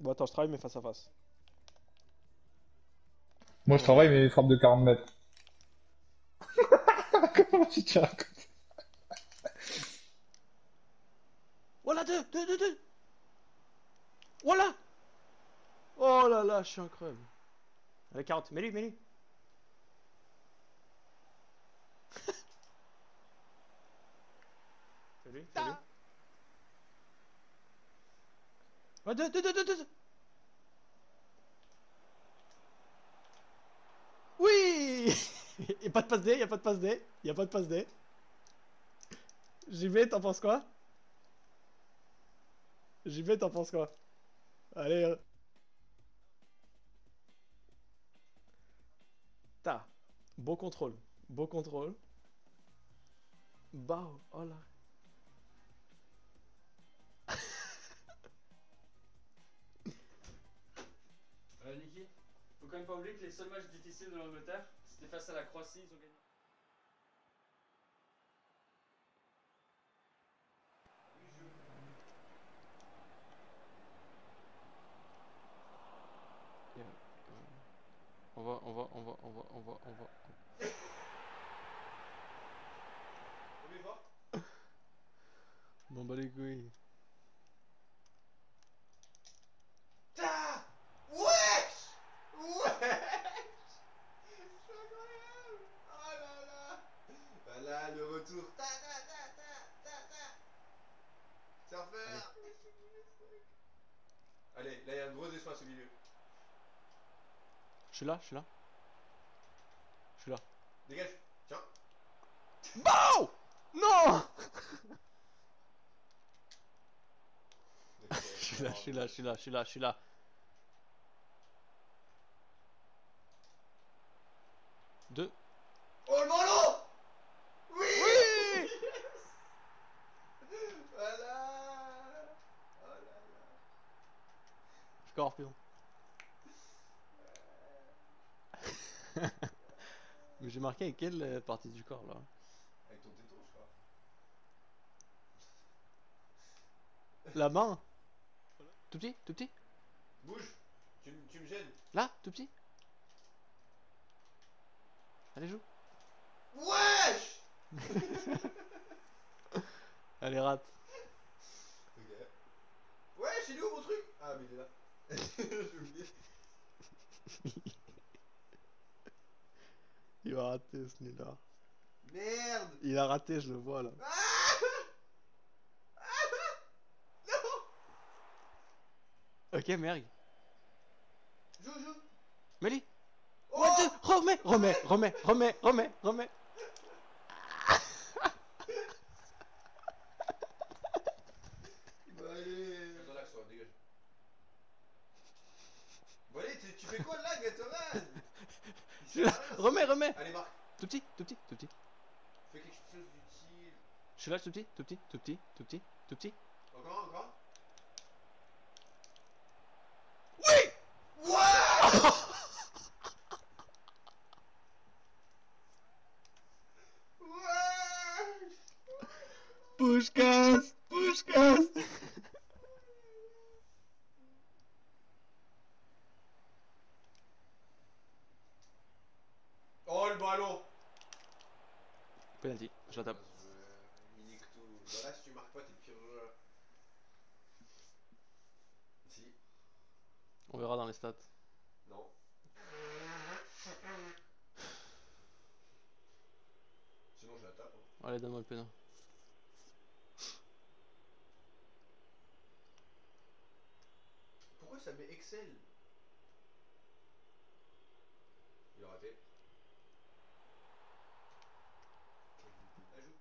Bon, attends, je travaille mes face à face. Moi, je Bon, travaille mes frappes de 40 mètres. Comment tu tiens? voilà, deux. Voilà. Oh là là, je suis incroyable. Avec 40, mets-lui. Salut. Ouais, deux. Oui. Y'a pas de passe D, y'a pas de passe D. J'y vais, t'en penses quoi? J'y vais, t'en penses quoi? Allez, ta. Beau contrôle. Beau contrôle. Bao. Oh là. Niki, faut quand même pas oublier que les seuls matchs difficiles de l'Angleterre, c'était face à la Croatie, ils ont gagné. Yeah. On va. M'en bats les couilles. Ta Wesh Wesh C'est incroyable. Oh là là. Voilà le retour. Ta. Surfeur. Allez, là il y a un gros espace au milieu. Je suis là. Je suis là. Dégage. Tiens. Bao. Non. Ok, Je suis là. Deux. Oh le ballon. Oui. Oui. Voilà. Oh là là. Scorpion. Mais j'ai marqué avec quelle partie du corps là? Avec ton téton, je crois. La main. Tout petit. Bouge. Tu me gênes. Là, tout petit. Allez, joue. Wesh. Allez, rate. Ok. Wesh, il est où mon truc? Ah, mais il est là. J'ai oublié. Il va rater ce nid-là. Merde. Il a raté, je le vois là. Ah. Non. Ok, merde. Joue. Mets-lui. Ouais, deux. Oh. Remets. Bah allez. Relax, toi, dégage. Bon allez, tu fais quoi là, Gatorade? Il Je suis sert là. à rien, ça. Remets. Allez, Marc. Tout petit. Fais quelque chose d'utile. Je suis là, tout petit. Encore. Wesh. Wesh. Pushkas. Oh le ballon. Penalty, je la tape. Bien joué, Minictou. Bah là, si tu marques pas, t'es le pire joueur. Si. On verra dans les stats. Non. Sinon, je la tape. Hein. Allez, donne-moi le pénal. Pourquoi ça met Excel? Il a raté. Ajoute.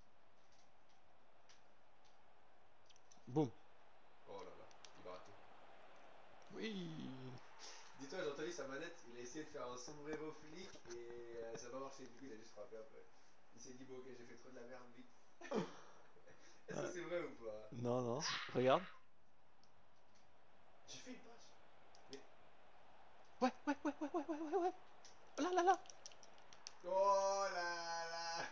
Boum. Oh là là, il va rater. Oui. Dis-toi, j'ai entendu sa manette, il a essayé de faire un sombrero flic et ça n'a pas marché. Du coup, il a juste frappé après. Il s'est dit, bon, ok, j'ai fait trop de la merde, vite. Est-ce que c'est vrai ou pas? Non. Regarde. J'ai fait une passe. Mais. Ouais. Là. Oh là là.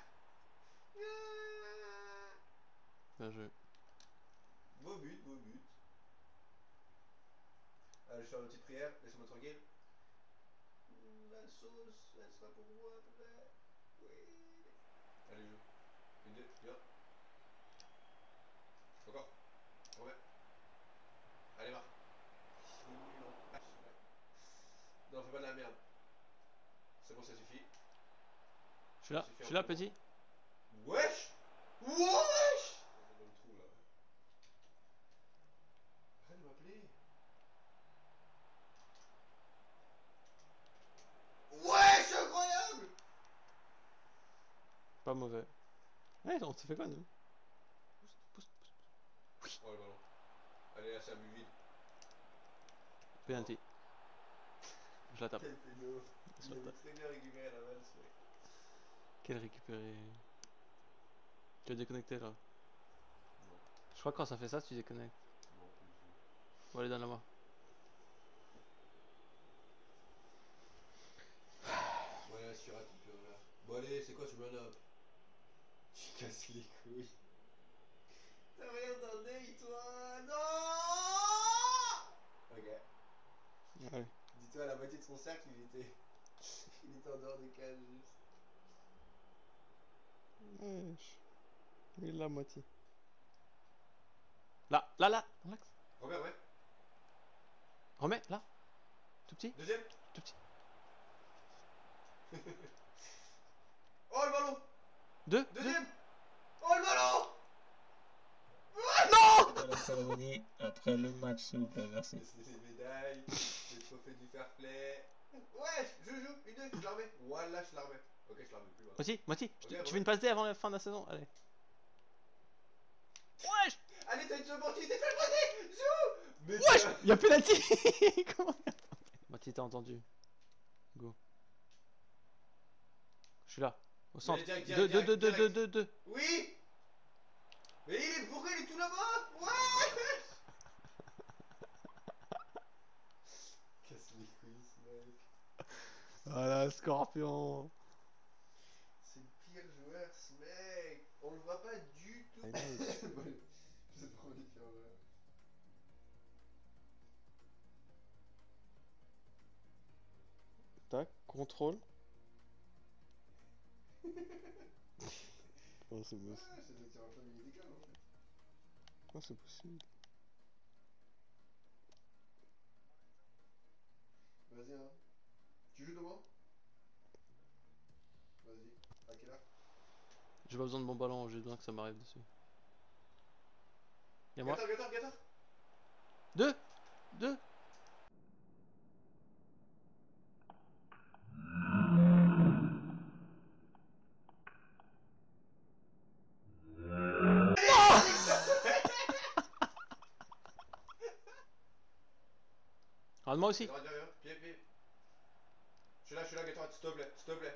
Bien joué. Beau but. Allez, je fais une petite prière, laisse-moi tranquille. La sauce, elle sera pour moi après. Oui. Allez, joue. Une, deux, viens. Encore. Ouais. Allez, marque. Non, fais pas de la merde. C'est bon, ça suffit. Je suis là, petit. Wesh! Wesh! Dans le trou là. Arrête de m'appeler. Wesh, incroyable! Pas mauvais. Ouais, on s'est fait quoi, nous? Oh le ballon. Allez, là, c'est un but vide. Penalty. Je la tape. Quel péno. Il avait très bien récupéré la balle, ce mec. Quel récupéré. Tu as déconnecté là. Non, Je crois que quand ça fait ça, tu déconnectes. non, pas du tout. Bon, allez, donne-la-moi. Ouais, si tu rates, tu peux là. Bon, allez, c'est quoi ce run-up? Tu casses les couilles. T'as rien donné, toi? Non! Ok. Allez. Dis-toi, à la moitié de son cercle, il était en dehors des cages, juste. Wesh. Il est la moitié. Là, là, là, dans l'axe. Robert, ouais. Remets, là. Tout petit. Deuxième. Tout petit. Oh, le ballon! Deux. Deuxième! Oh, le ballon! La cérémonie après le match, s'il vous plaît, merci. C'est les médailles, le trophée du fair play. Ouais, je joue, une deux, je la remets. Voilà, je la remets. Ok, je la remets plus loin. Moitié, moitié. Ok, Tu ouais. fais une passe D avant la fin de la saison. Allez. Wesh. Allez, t'as une seule opportunité, fais le premier! Joue! Mais Wesh. tiens. Y'a penalty. Comment? Moitié, t'as entendu. Go. Je suis là. Au centre. direct, 2, 2, 2, 2, 2, direct. 2, 2. Oui! Mais pourquoi il est tout là-bas? Ouais! Casse les couilles, ce mec. Voilà, Scorpion. C'est le pire joueur, ce mec. On le voit pas du tout. I know. J'ai trop envie de faire là. Tac, contrôle. Oh, c'est possible. Ouais, c'est le tir un peu médical en fait. Oh, c'est possible. Vas-y, hein. Tu joues devant? Vas-y. À quelle heure? J'ai pas besoin de mon ballon, j'ai besoin que ça m'arrive dessus. Y'a moi. Gator. 2, 2. Regarde-moi aussi. Pied. Je suis là, Gator, s'il te plaît.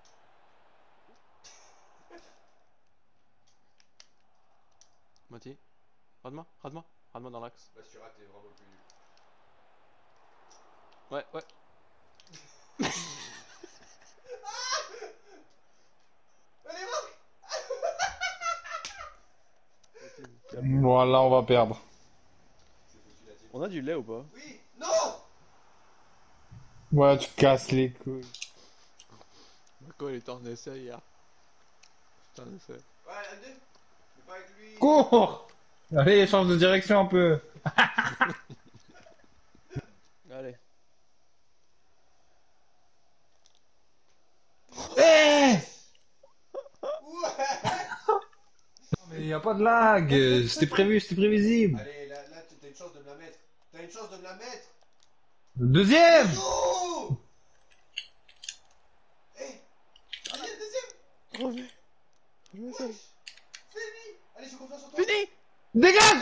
Moitié. Regarde-moi dans l'axe. Bah, si tu rates, t'es vraiment le plus nul. Ouais. Allez, marque! Voilà, on va perdre. C'est foutu la team. On a du lait ou pas? Oui! Non! Ouais, tu casses les couilles. Marco il était en essai hier. Putain, essai. Ouais, un deux. Mais pas avec lui. Cours! Allez, change de direction un peu. Allez. Eh! Ouais! Mais y a pas de lag. C'était prévu, c'était prévisible. Allez, là, t'as une chance de me la mettre. Deuxième! Oh! Eh! Deuxième! Reviens. Wesh! Fini! Allez, j'ai confiance en toi! Fini. Dégage!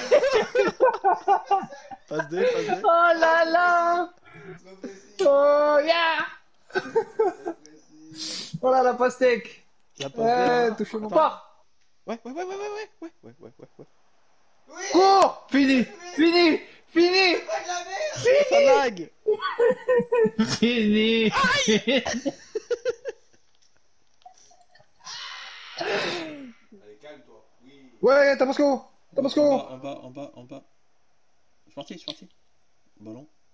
Passe D. Oh là là! Trop précis! Oh yeah! Trop précis! Oh là la pastèque! La passe D. hein. Touche mon Attends. pas! Ouais. Oui! Cours! Fini! Pas de la merde! Ça lag. Fini! Allez, calme-toi. Oui. Ouais, Tabasco! En bas. Je suis parti. Ballon.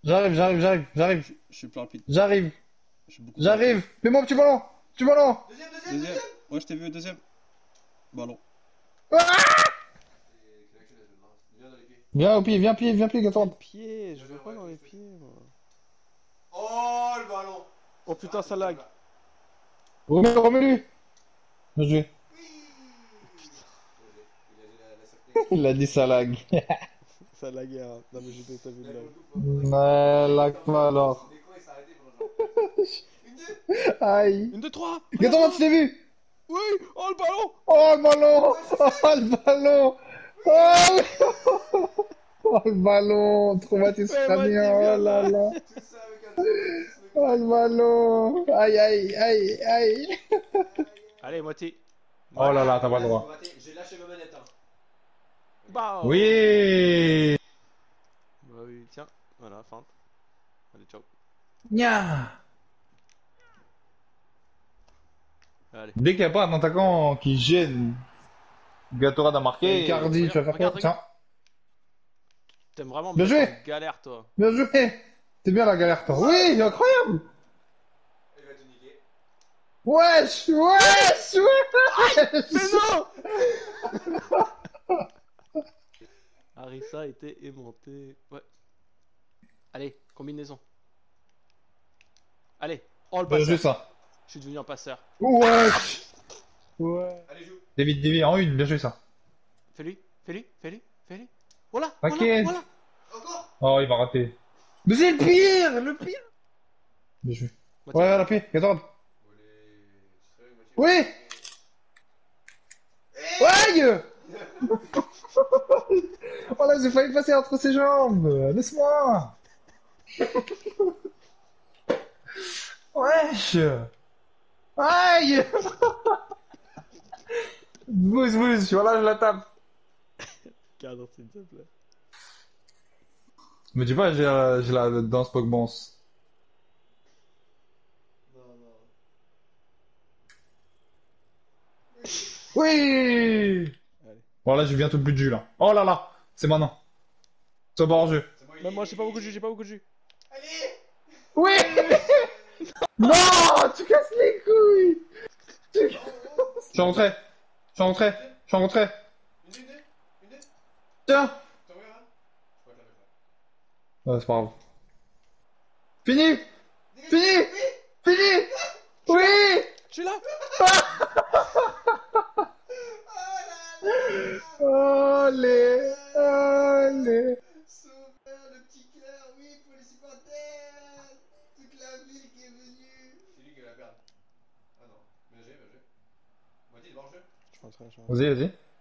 J'arrive. Je suis plus rapide. J'arrive. Je suis beaucoup plus rapide. J'arrive. Fais-moi un petit ballon. Petit ballon. Deuxième. Ouais, je t'ai vu, deuxième. Ballon. Viens au pied, viens pied, Quel Gatorade. pied? Je veux pas dans les pieds, moi. Oh, le ballon. Oh putain, ça lag. Remets-lui. Bien joué. Il a dit ça lag. Ça laguait, hein. Non, mais j'ai pas vu de lag. Ouais, lag pas alors. Aïe. Une, deux, trois! Gatorade, je t'ai vu. Oui! Oh, le ballon! Oh le ballon. Oh le ballon. Oh, oh le ballon. Traumatisme Ouais, crânien. Mathieu, Oh là viens là. Oh le ballon. Aïe aïe aïe aïe. Allez, moitié. Oh là là, t'as pas le droit. J'ai lâché ma manette. Hein. Bah, Oui. Bah oui, tiens. Voilà, feinte. Allez, ciao. Nya. Allez. Dès qu'il n'y a pas un attaquant qui gêne, Gatorade a marqué. Icardi, tu vas faire quoi? Regarde. Tiens. T'aimes vraiment me Bien mettre joué. en galère, toi. Bien joué. T'es bien la galère, toi. Oui, incroyable. Il va te niquer. Wesh, wesh, wesh. Mais non! Harissa a été aimanté. Ouais. Allez, combinaison. Allez. Oh, le Bien joué passeur. ça. Je suis devenu un passeur. Wesh. Ouais. Allez, joue. David, en une, bien joué ça. Fais-lui. Voilà, T'inquiète. voilà. Encore. Oh, il va rater. Mais c'est le pire. Bien joué. Moitié. Ouais, à la pied, Gatorade. Allez. Oui. Aïe. Oh là, j'ai failli passer entre ses jambes. Laisse-moi. Wesh. Aïe. Bouge, voilà, je la tape. Cadre, s'il te plaît. Me dis pas, j'ai la danse Pogmans. Non. Oui. Allez. Bon, là, j'ai bientôt le but de jus, là. Oh là là, c'est maintenant. C'est hors jeu. C'est bon, Même moi, j'ai pas beaucoup de jus, Allez. Oui. Non, tu casses les couilles. Je suis rentré. Une, deux. Tiens. T'en veux un? Je crois que la mettre là. Ouais, c'est pas grave. Fini. Oui. Je suis là! Allez. Sauveur, le petit cœur, oui, pour les supporters. Toute la ville qui est venue. C'est lui qui va la perdre. Ah non, bien joué. Moitié de hors-jeu. Je suis en train. Vas-y.